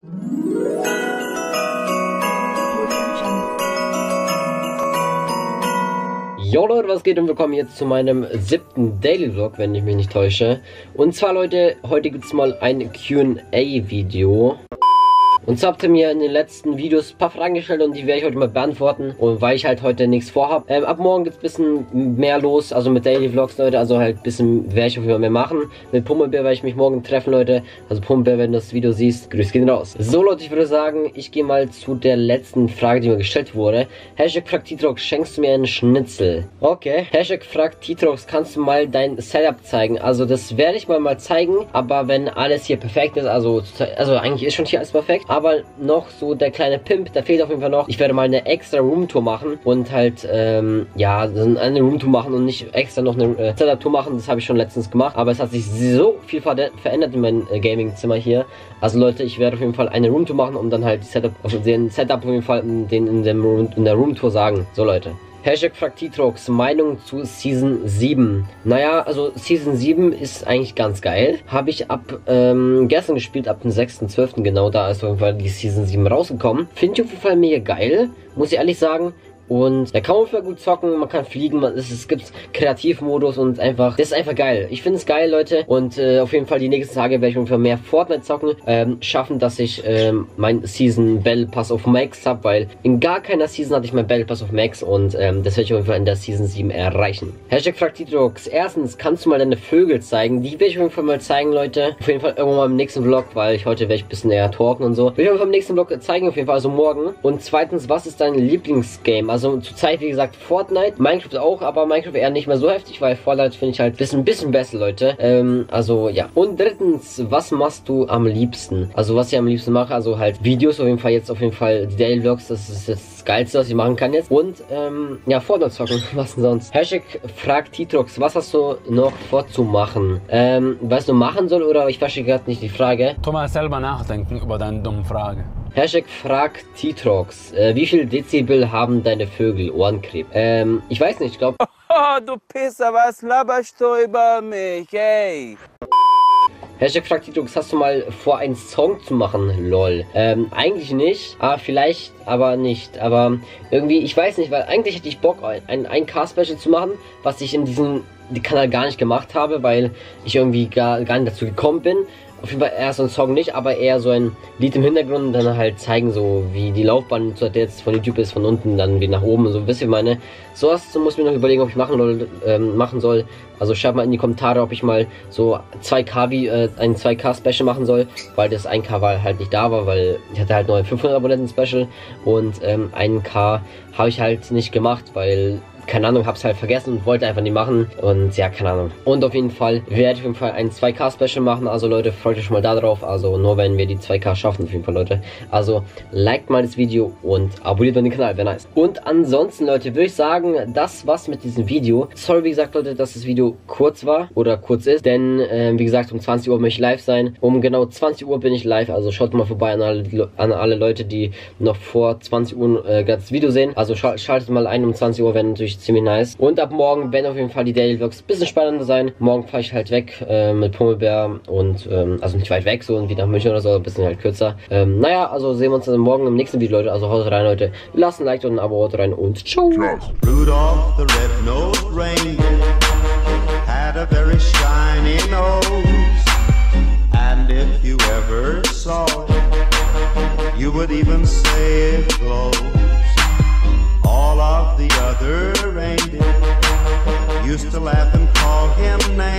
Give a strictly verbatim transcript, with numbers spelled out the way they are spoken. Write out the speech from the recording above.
Jo Leute, was geht und willkommen jetzt zu meinem siebten Daily Vlog, wenn ich mich nicht täusche. Und zwar Leute, heute gibt es mal ein Q und A Video. Und zwar habt ihr mir in den letzten Videos ein paar Fragen gestellt und die werde ich heute mal beantworten. Und weil ich halt heute nichts vorhabe. Ähm, ab morgen gibt es ein bisschen mehr los, also mit Daily Vlogs, Leute. Also halt ein bisschen werde ich auf jeden Fall mehr machen. Mit Pummelbär werde ich mich morgen treffen, Leute. Also Pummelbär, wenn du das Video siehst, grüß gehen raus. So Leute, ich würde sagen, ich gehe mal zu der letzten Frage, die mir gestellt wurde. Hashtag fragt Titrox, schenkst du mir einen Schnitzel? Okay. Hashtag fragt Titrox, kannst du mal dein Setup zeigen? Also das werde ich mal mal zeigen. Aber wenn alles hier perfekt ist, also, also eigentlich ist schon hier alles perfekt. Aber noch so der kleine Pimp, der fehlt auf jeden Fall noch. Ich werde mal eine extra Roomtour machen und halt, ähm, ja, eine Roomtour machen und nicht extra noch eine äh, Setup-Tour machen. Das habe ich schon letztens gemacht. Aber es hat sich so viel ver verändert in meinem äh, Gaming-Zimmer hier. Also Leute, ich werde auf jeden Fall eine Roomtour machen und dann halt die Setup, also den Setup auf jeden Fall in, den, in, dem Room, in der Roomtour sagen. So Leute. Hashtag fragt Titrox, Meinung zu Season sieben. Naja, also Season sieben ist eigentlich ganz geil. Habe ich ab ähm, gestern gespielt, ab dem sechsten zwölften genau, da ist auf jeden Fall die Season sieben rausgekommen. Finde ich auf jeden Fall mega geil, muss ich ehrlich sagen. Und da kann man gut zocken, man kann fliegen, man, es, es gibt Kreativmodus und einfach, das ist einfach geil. Ich finde es geil, Leute. Und äh, auf jeden Fall die nächsten Tage werde ich auf jeden Fall mehr Fortnite zocken, ähm, schaffen, dass ich ähm, mein Season Battle Pass auf Max habe, weil in gar keiner Season hatte ich mein Battle Pass auf Max und ähm, das werde ich auf jeden Fall in der Season sieben erreichen. Hashtag fragt Titrox, erstens, kannst du mal deine Vögel zeigen? Die werde ich auf jeden Fall mal zeigen, Leute. Auf jeden Fall irgendwann mal im nächsten Vlog, weil ich heute werde ich ein bisschen eher talken und so. Will ich auf jeden Fall im nächsten Vlog zeigen, auf jeden Fall, also morgen. Und zweitens, was ist dein Lieblingsgame? Also Also zurzeit, wie gesagt, Fortnite, Minecraft auch, aber Minecraft eher nicht mehr so heftig, weil Fortnite finde ich halt ein bisschen, bisschen besser, Leute. Ähm, also ja. Und drittens, was machst du am liebsten? Also was ich am liebsten mache, also halt Videos, auf jeden Fall jetzt auf jeden Fall die Daily Vlogs, das ist das Geilste, was ich machen kann jetzt. Und ähm, ja, Fortnite zocken, was denn sonst? Hashtag fragt Titrox, was hast du noch vorzumachen? Ähm, was du machen soll oder ich verstehe gerade nicht die Frage. Tu mal selber nachdenken über deine dumme Frage. Hashtag fragt Titrox, äh, wie viel Dezibel haben deine Vögel? Ohrenkrebs. Ähm, ich weiß nicht, ich glaube... Oh, du Pisser, was laberst du über mich, ey? Hashtag fragt Titrox, hast du mal vor, einen Song zu machen? Lol. Ähm, eigentlich nicht, aber vielleicht, aber nicht. Aber irgendwie, ich weiß nicht, weil eigentlich hätte ich Bock, ein ein K-Special zu machen, was ich in diesem Kanal gar nicht gemacht habe, weil ich irgendwie gar, gar nicht dazu gekommen bin. Auf jeden Fall eher so ein Song nicht, aber eher so ein Lied im Hintergrund und dann halt zeigen, so wie die Laufbahn so jetzt von YouTube ist, von unten dann wie nach oben, so wisst ihr meine. Sowas so muss ich mir noch überlegen, ob ich machen, soll, ähm, machen soll. Also schreibt mal in die Kommentare, ob ich mal so zwei K wie äh, ein zwei K Special machen soll, weil das ein K war halt nicht da war, weil ich hatte halt nur ein fünfhundert Abonnenten Special und ähm, ein K habe ich halt nicht gemacht, weil keine Ahnung, hab's halt vergessen und wollte einfach nicht machen. Und ja, keine Ahnung. Und auf jeden Fall werde ich auf jeden Fall ein zwei K Special machen. Also Leute, freut euch schon mal da drauf. Also nur wenn wir die zwei K schaffen, auf jeden Fall, Leute. Also liked mal das Video und abonniert mal den Kanal, wäre nice. Und ansonsten, Leute, würde ich sagen, das war's mit diesem Video. Sorry, wie gesagt, Leute, dass das Video kurz war oder kurz ist. Denn, äh, wie gesagt, um zwanzig Uhr möchte ich live sein. Um genau zwanzig Uhr bin ich live. Also schaut mal vorbei an alle, an alle Leute, die noch vor zwanzig Uhr äh, das Video sehen. Also schal schaltet mal ein um zwanzig Uhr, wenn natürlich ziemlich nice. Und ab morgen werden auf jeden Fall die Daily Vlogs ein bisschen spannender sein. Morgen fahre ich halt weg äh, mit Pummelbär und ähm, also nicht weit weg, so und wie nach München oder so, ein bisschen halt kürzer. Ähm, naja, also sehen wir uns dann morgen im nächsten Video, Leute. Also haut rein, Leute. Lasst ein Like und ein Abo, haut rein und ciao. Rudolph the red-nosed reindeer had a very shiny nose, and if you ever saw it, you would even say it glows. All of the other reindeer used to laugh and call him names.